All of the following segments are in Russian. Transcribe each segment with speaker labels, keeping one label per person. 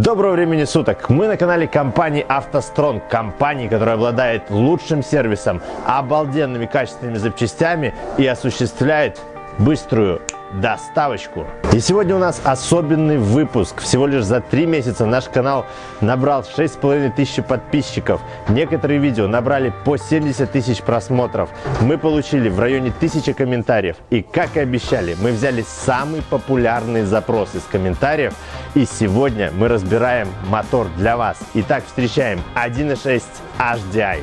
Speaker 1: Доброго времени суток! Мы на канале компании автостронг, компании, которая обладает лучшим сервисом, обалденными качественными запчастями и осуществляет быструю доставочку. И сегодня у нас особенный выпуск. Всего лишь за 3 месяца наш канал набрал 6500 подписчиков. Некоторые видео набрали по 70 тысяч просмотров. Мы получили в районе 1000 комментариев. И как и обещали, мы взяли самый популярный запрос из комментариев. И сегодня мы разбираем мотор для вас. Итак, встречаем 1.6 HDI.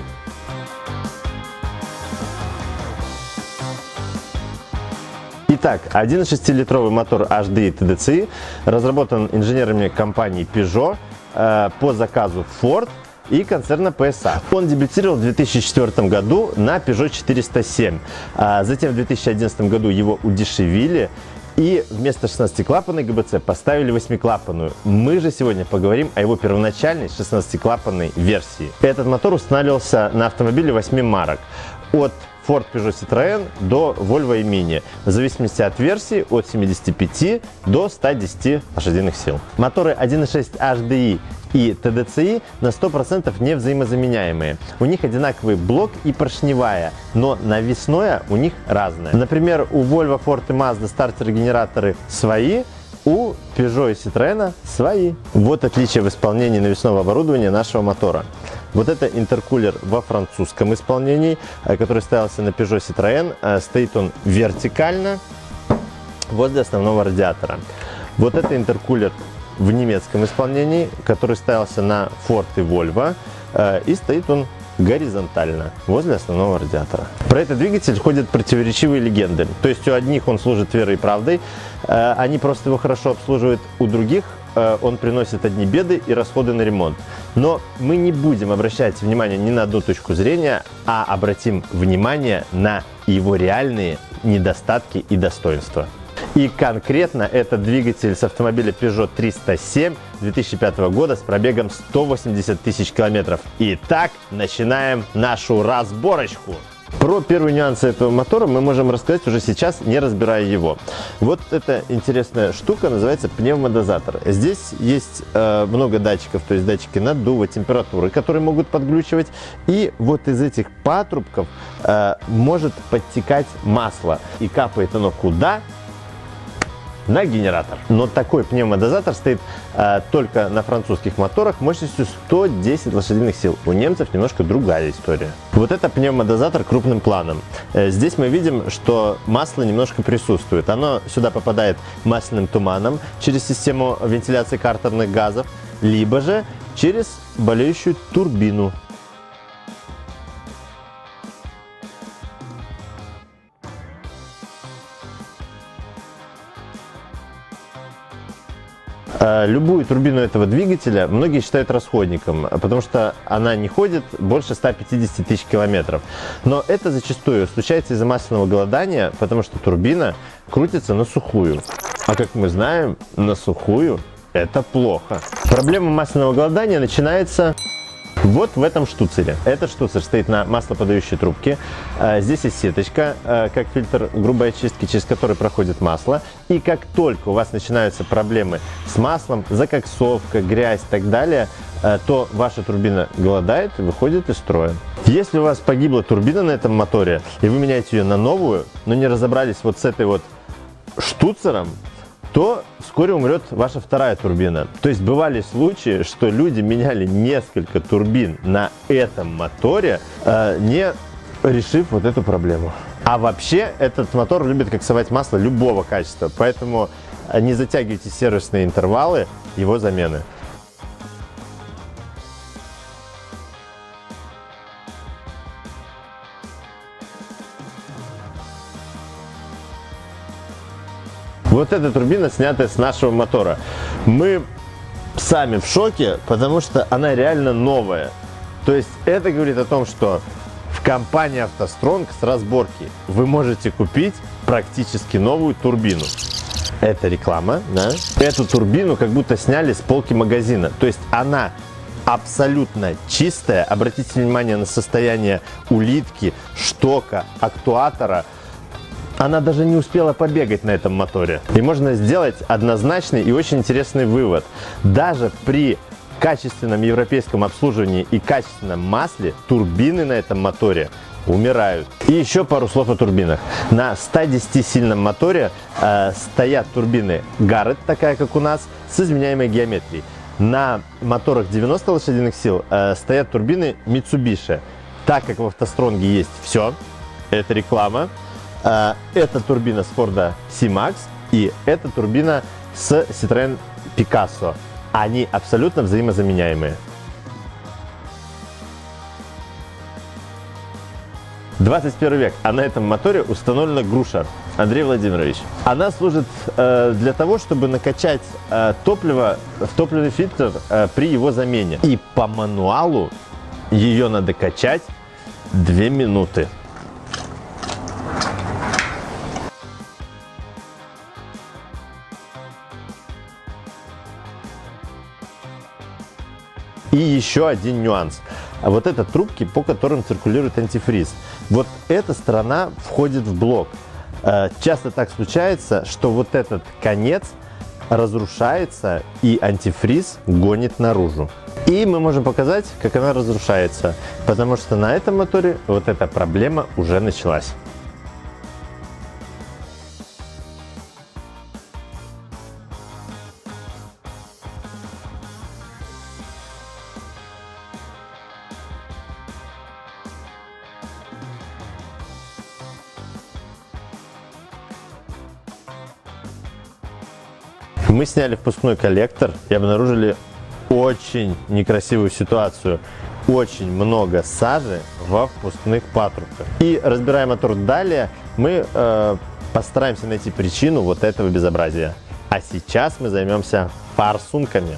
Speaker 1: Итак, 1,6-литровый мотор HDI TDCi разработан инженерами компании Peugeot по заказу Ford и концерна PSA. Он дебютировал в 2004 году на Peugeot 407. Затем в 2011 году его удешевили и вместо 16-клапанной ГБЦ поставили 8-клапанную. Мы же сегодня поговорим о его первоначальной 16-клапанной версии. Этот мотор устанавливался на автомобиле 8 марок. От Ford, Peugeot, Citroën до Volvo и Mini, в зависимости от версии от 75 до 110 лошадиных сил. Моторы 1.6 HDI и TDCi на 100% не взаимозаменяемые. У них одинаковый блок и поршневая, но навесное у них разное. Например, у Volvo, Ford и Mazda стартеры-генераторы свои, у Peugeot и Citroën свои. Вот отличие в исполнении навесного оборудования нашего мотора. Вот это интеркулер во французском исполнении, который ставился на Peugeot Citroën. Стоит он вертикально возле основного радиатора. Вот это интеркулер в немецком исполнении, который ставился на Ford и Volvo. И стоит он горизонтально возле основного радиатора. Про этот двигатель ходят противоречивые легенды. То есть у одних он служит верой и правдой, они просто его хорошо обслуживают, у других он приносит одни беды и расходы на ремонт. Но мы не будем обращать внимание ни на одну точку зрения, а обратим внимание на его реальные недостатки и достоинства. И конкретно этот двигатель с автомобиля Peugeot 307 2005 года с пробегом 180 тысяч километров. Итак, начинаем нашу разборочку. Про первые нюансы этого мотора мы можем рассказать уже сейчас, не разбирая его. Вот эта интересная штука называется пневмодозатор. Здесь есть много датчиков, то есть датчики наддува, температуры, которые могут подглючивать. И вот из этих патрубков может подтекать масло. И капает оно куда? На генератор. Но такой пневмодозатор стоит только на французских моторах мощностью 110 лошадиных сил. У немцев немножко другая история. Вот это пневмодозатор крупным планом. Здесь мы видим, что масло немножко присутствует. Оно сюда попадает масляным туманом через систему вентиляции картерных газов, либо же через болеющую турбину. Любую турбину этого двигателя многие считают расходником, потому что она не ходит больше 150 тысяч километров. Но это зачастую случается из-за масляного голодания, потому что турбина крутится на сухую. А как мы знаем, на сухую это плохо. Проблема масляного голодания начинается вот в этом штуцере. Этот штуцер стоит на маслоподающей трубке. Здесь есть сеточка, как фильтр грубой очистки, через который проходит масло. И как только у вас начинаются проблемы с маслом, закоксовка, грязь и так далее, то ваша турбина голодает и выходит из строя. Если у вас погибла турбина на этом моторе, и вы меняете ее на новую, но не разобрались вот с этой вот штуцером, то вскоре умрет ваша вторая турбина. То есть бывали случаи, что люди меняли несколько турбин на этом моторе, не решив вот эту проблему. А вообще этот мотор любит коксовать масло любого качества, поэтому не затягивайте сервисные интервалы его замены. Вот эта турбина, снятая с нашего мотора. Мы сами в шоке, потому что она реально новая. То есть это говорит о том, что в компании автостронг с разборки вы можете купить практически новую турбину. Это реклама, да? Эту турбину как будто сняли с полки магазина. То есть она абсолютно чистая. Обратите внимание на состояние улитки, штока, актуатора. Она даже не успела побегать на этом моторе. И можно сделать однозначный и очень интересный вывод. Даже при качественном европейском обслуживании и качественном масле турбины на этом моторе умирают. И еще пару слов о турбинах. На 110-сильном моторе стоят турбины Garrett, такая как у нас, с изменяемой геометрией. На моторах 90 лошадиных сил стоят турбины Mitsubishi. Так как в автостронге есть все, это реклама. Это турбина с Ford C-Max и это турбина с Citroën Picasso. Они абсолютно взаимозаменяемые. 21 век, а на этом моторе установлена груша. Андрей Владимирович. Она служит для того, чтобы накачать топливо в топливный фильтр при его замене. И по мануалу ее надо качать 2 минуты. И еще один нюанс. Вот это трубки, по которым циркулирует антифриз. Вот эта сторона входит в блок. Часто так случается, что вот этот конец разрушается и антифриз гонит наружу. И мы можем показать, как она разрушается, потому что на этом моторе вот эта проблема уже началась. Мы сняли впускной коллектор и обнаружили очень некрасивую ситуацию. Очень много сажи во впускных патрубках. И разбирая мотор далее, мы постараемся найти причину вот этого безобразия. А сейчас мы займемся форсунками.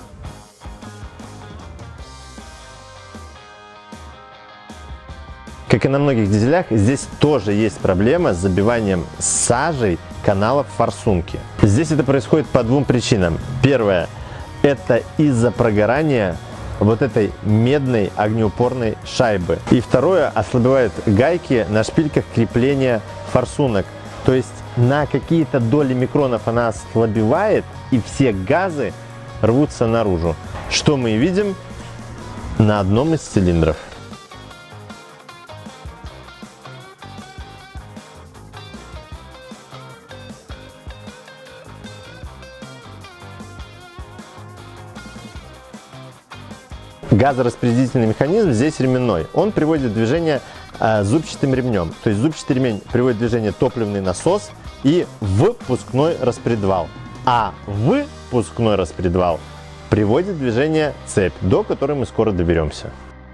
Speaker 1: Как и на многих дизелях, здесь тоже есть проблема с забиванием сажей каналов форсунки. Здесь это происходит по 2 причинам. Первое – это из-за прогорания вот этой медной огнеупорной шайбы. И второе – ослабевают гайки на шпильках крепления форсунок. То есть на какие-то доли микронов она ослабевает, и все газы рвутся наружу. Что мы и видим на одном из цилиндров. Газораспределительный механизм здесь ременной. Он приводит в движение зубчатым ремнем. То есть зубчатый ремень приводит в движение топливный насос и впускной распредвал. А впускной распредвал приводит в движение цепь, до которой мы скоро доберемся.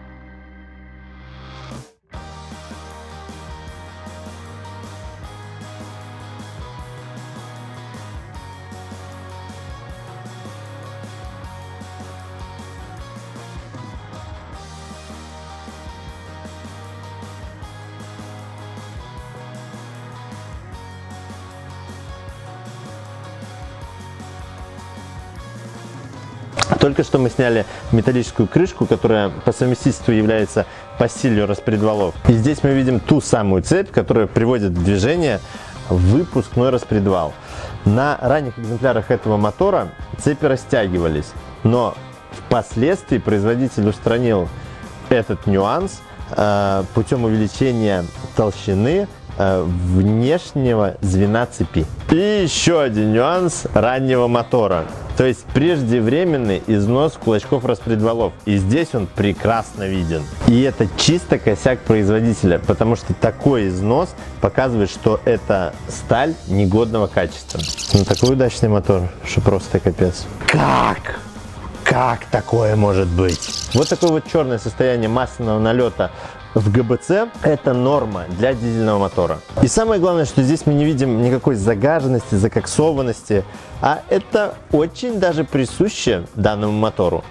Speaker 1: Только что мы сняли металлическую крышку, которая по совместительству является пастилью распредвалов. И здесь мы видим ту самую цепь, которая приводит в движение выпускной распредвал. На ранних экземплярах этого мотора цепи растягивались, но впоследствии производитель устранил этот нюанс путем увеличения толщины внешнего звена цепи. И еще один нюанс раннего мотора. То есть преждевременный износ кулачков распредвалов. И здесь он прекрасно виден. И это чисто косяк производителя, потому что такой износ показывает, что это сталь негодного качества. Ну такой удачный мотор, что просто капец. Как? Как такое может быть? Вот такое вот черное состояние масляного налета в ГБЦ – это норма для дизельного мотора. И самое главное, что здесь мы не видим никакой загаженности, закоксованности, а это очень даже присуще данному мотору.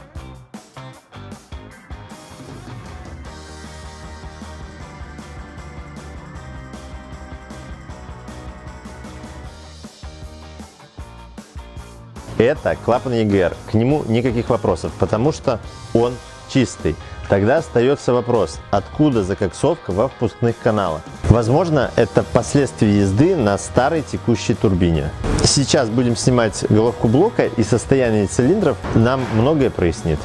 Speaker 1: Это клапан EGR, к нему никаких вопросов, потому что он чистый. Тогда остается вопрос, откуда закоксовка во впускных каналах. Возможно, это последствия езды на старой текущей турбине. Сейчас будем снимать головку блока, и состояние цилиндров нам многое прояснит.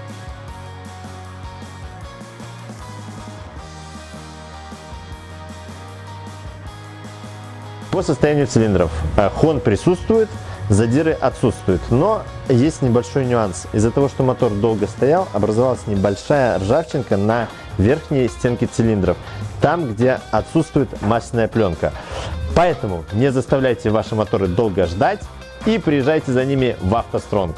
Speaker 1: По состоянию цилиндров хон присутствует, задиры отсутствуют, но есть небольшой нюанс. Из-за того, что мотор долго стоял, образовалась небольшая ржавчинка на верхней стенке цилиндров, там, где отсутствует масляная пленка. Поэтому не заставляйте ваши моторы долго ждать и приезжайте за ними в автостронг.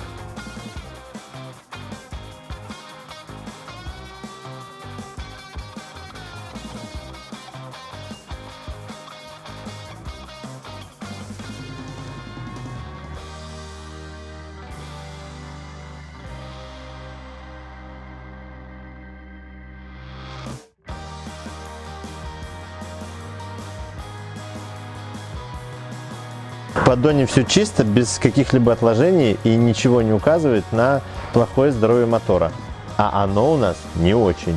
Speaker 1: В поддоне все чисто, без каких-либо отложений, и ничего не указывает на плохое здоровье мотора. А оно у нас не очень.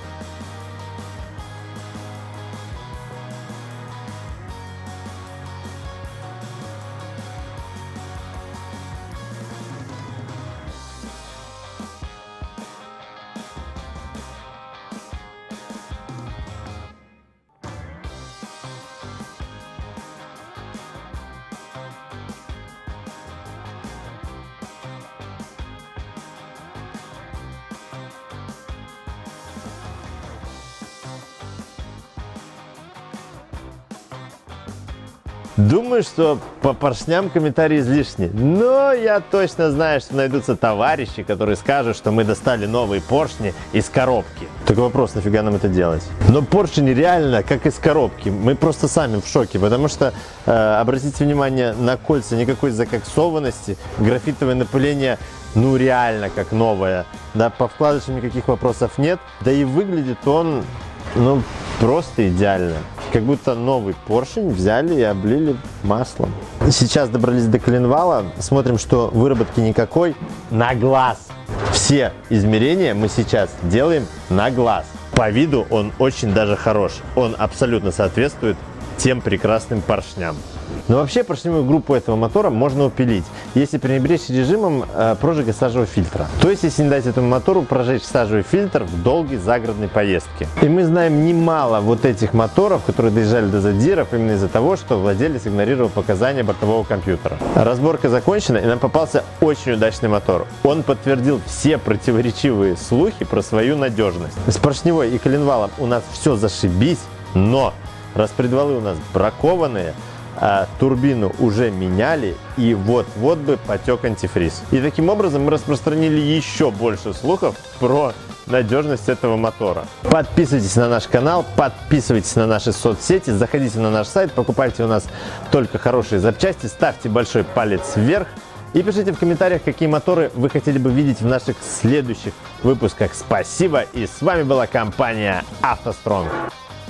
Speaker 1: Думаю, что по поршням комментарии излишни, но я точно знаю, что найдутся товарищи, которые скажут, что мы достали новые поршни из коробки. Только вопрос, нафига нам это делать? Но поршни реально как из коробки, мы просто сами в шоке, потому что, обратите внимание на кольца, никакой закоксованности, графитовое напыление, ну реально как новое, да, по вкладышам никаких вопросов нет, да и выглядит он, ну, просто идеально. Как будто новый поршень взяли и облили маслом. Сейчас добрались до коленвала. Смотрим, что выработки никакой. На глаз. Все измерения мы сейчас делаем на глаз. По виду он очень даже хорош. Он абсолютно соответствует тем прекрасным поршням. Но вообще поршневую группу этого мотора можно упилить, если пренебречь режимом прожига сажевого фильтра. То есть, если не дать этому мотору прожечь сажевый фильтр в долгой загородной поездке. И мы знаем немало вот этих моторов, которые доезжали до задиров именно из-за того, что владелец игнорировал показания бортового компьютера. Разборка закончена, и нам попался очень удачный мотор. Он подтвердил все противоречивые слухи про свою надежность. С поршневой и коленвалом у нас все зашибись, но распредвалы у нас бракованные, турбину уже меняли, и вот-вот бы потек антифриз. И таким образом мы распространили еще больше слухов про надежность этого мотора. Подписывайтесь на наш канал, подписывайтесь на наши соцсети, заходите на наш сайт, покупайте у нас только хорошие запчасти, ставьте большой палец вверх и пишите в комментариях, какие моторы вы хотели бы видеть в наших следующих выпусках. Спасибо, и с вами была компания автостронг.